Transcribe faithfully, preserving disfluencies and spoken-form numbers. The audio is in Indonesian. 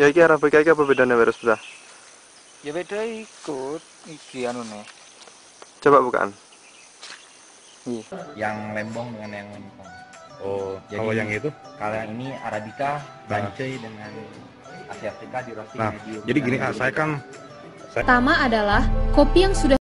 Ya iki Arabica iki apa bedanya Wiro sebelah? Ya beda ikut iki anu nih. Coba bukaan. Iya. Yang lembong dengan yang lempong. Oh, Jadi, kalau yang itu? Kalau yang ini Arabica, Bancai dengan Asiatica di roasting Nah, medium. jadi gini, ah, saya kan Pertama adalah kopi yang sudah